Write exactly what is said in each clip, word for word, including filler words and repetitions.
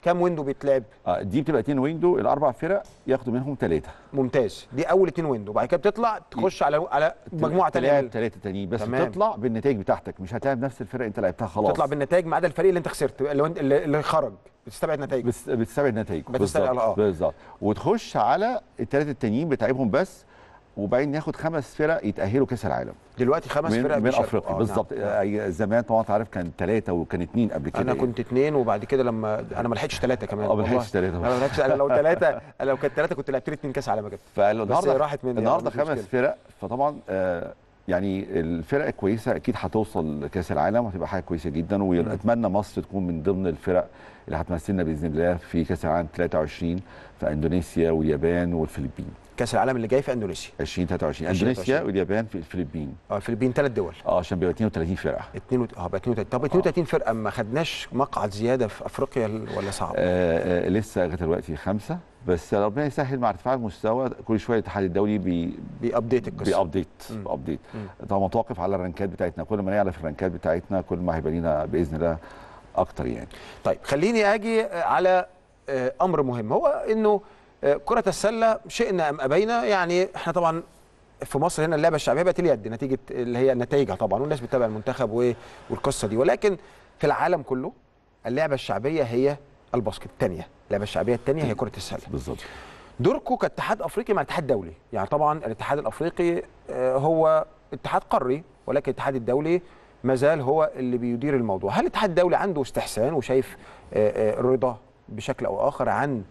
كام ويندو بيتلعب؟ آه دي بتبقى اتنين ويندو، الاربع فرق ياخدوا منهم ثلاثه. ممتاز، دي اول اتنين ويندو، وبعد كده بتطلع تخش على على مجموعه ثانيه تلعب ثلاثه تانيين بس. تمام. بتطلع بالنتائج بتاعتك، مش هتلاعب نفس الفرق انت لعبتها خلاص. تطلع بالنتائج ما عدا الفريق اللي انت خسرت، اللي اللي, اللي خرج بتستبعد نتائج. بس بتستبعد نتائج بالظبط اه بالظبط. وتخش على الثلاثه التانيين بتلعبهم بس، وبعدين ياخد خمس فرق يتاهلوا كاس العالم. دلوقتي خمس من فرق من افريقيا آه بالظبط. نعم. زمان طبعا انت عارف كان ثلاثه وكان اثنين قبل كده. انا كنت اثنين وبعد كده لما انا ما لحقتش ثلاثه كمان. اه ما لحقتش ثلاثه. انا ما لحقتش، انا لو ثلاثه انا لو كانت ثلاثه كنت لعبت لي اثنين كاس عالم كده. فالنهارده راحت مني النهارده خمس فرق، فطبعا آه يعني الفرق الكويسه اكيد هتوصل لكاس العالم وهتبقى حاجه كويسه جدا. واتمنى مصر تكون من ضمن الفرق اللي هتمثلنا باذن الله في كاس العالم ثلاثة وعشرين في اندونيسيا واليابان والفلبين. كاس العالم اللي جاي في اندونيسيا ألفين وثلاثة وعشرين، اندونيسيا واليابان في الفلبين. اه الفلبين ثلاث دول. اه عشان بيبقى اثنين وثلاثين فرقه. اتنين وت... اه بقى اثنين وثلاثين. طب اثنين وثلاثين فرقه ما خدناش مقعد زياده في افريقيا ولا صعب؟ آه آه لسه لغايه دلوقتي خمسه، بس ربنا يسهل مع ارتفاع المستوى كل شويه الاتحاد الدولي بي بيابديت القصه. بيابديت بيابديت طبعا متوقف على الرانكات بتاعتنا، كل ما نعرف الرانكات بتاعتنا كل ما هيبقى لنا باذن الله اكتر يعني. طيب خليني اجي على امر مهم، هو انه كرة السلة شئنا ام ابينا، يعني احنا طبعا في مصر هنا اللعبة الشعبية بقت اليد نتيجة اللي هي نتائجها طبعا، والناس بتتابع المنتخب والقصة دي، ولكن في العالم كله اللعبة الشعبية هي الباسكت الثانية، اللعبة الشعبية الثانية هي كرة السلة. بالظبط. دوركم كاتحاد افريقي مع اتحاد دولي، يعني طبعا الاتحاد الافريقي هو اتحاد قاري ولكن الاتحاد الدولي ما زال هو اللي بيدير الموضوع. هل الاتحاد الدولي عنده استحسان وشايف رضا بشكل او اخر عن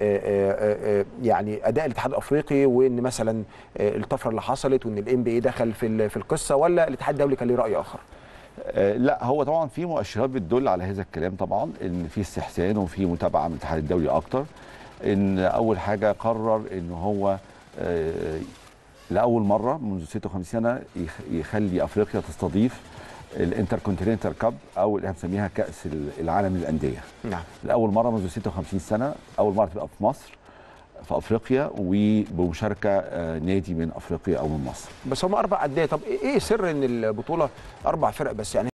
يعني اداء الاتحاد الافريقي، وان مثلا الطفره اللي حصلت وان الام بي اي دخل في في القصه، ولا الاتحاد الدولي كان ليه راي اخر؟ لا هو طبعا في مؤشرات بتدل على هذا الكلام، طبعا ان في استحسان وفي متابعه من الاتحاد الدولي اكتر. ان اول حاجه قرر ان هو لاول مره منذ ستة وخمسين سنه يخلي افريقيا تستضيف الانتركونتيننتال كاب او اللي بنسميها كاس العالم للانديه. نعم. لاول مره منذ ستة وخمسين سنه، اول مره تبقى في مصر في افريقيا وبمشاركه نادي من افريقيا او من مصر. بس هم اربع انديه، طب ايه سر ان البطوله اربع فرق بس يعني؟